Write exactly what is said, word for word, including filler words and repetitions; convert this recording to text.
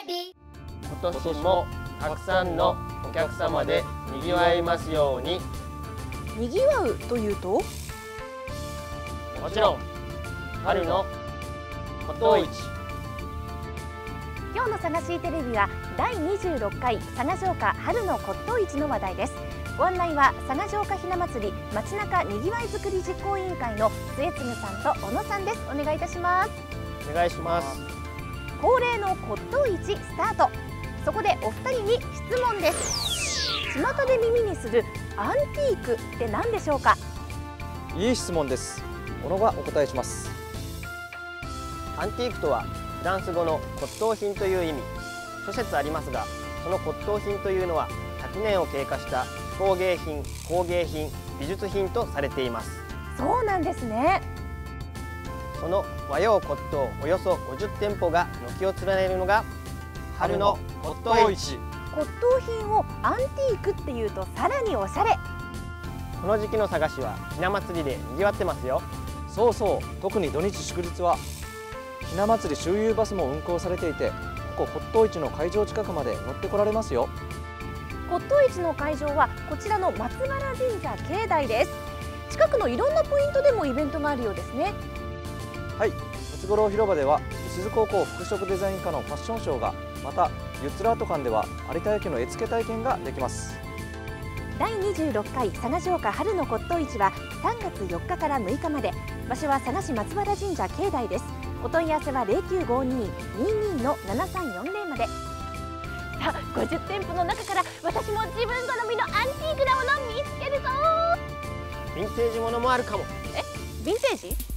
ビ。 今年もたくさんのお客様で賑わいますように。 賑わうというと、 もちろん春の骨董市。 今日のさがしテレビはだいにじゅうろっかい佐賀城下春の骨董市の話題です。ご案内は佐賀城下ひな祭り街中にぎわいづくり実行委員会の末次さんと小野さんです。お願いいたします。 お願いします。 恒例の骨董市スタート。そこでお二人に質問です。巷で耳にするアンティークって何でしょうか。 いい質問です。小野がお答えします。 アンティークとはフランス語の骨董品という意味。諸説ありますが、その骨董品というのはひゃくねんを経過した工芸品、工芸品、美術品とされています。 そうなんですね。 その和洋骨董およそごじゅってんぽが軒を連ねるのが春の骨董市。 骨董品をアンティークっていうとさらにおしゃれ。 この時期の佐賀市はひな祭りで賑わってますよ。 そうそう、特に土日祝日はひな祭り周遊バスも運行されていて、ここ骨董市の会場近くまで乗ってこられますよ。 骨董市の会場はこちらの松原神社境内です。近くのいろんなポイントでもイベントがあるようですね。 はい、ムツゴロウ広場では石津高校服飾デザイン科のファッションショーが、またユッツラート館では有田焼の絵付け体験ができます。 だいにじゅうろっかい佐賀城下春の骨董市はさんがつよっかからむいかまで。場所は佐賀市松原神社境内です。お問い合わせはゼロきゅうごにー にーにー のななさんよんゼロまで。さあ、ごじゅってんぽの中から私も自分好みのアンティークなものを見つけるぞ。 ヴィンテージものもあるかも。 え、ヴィンテージ？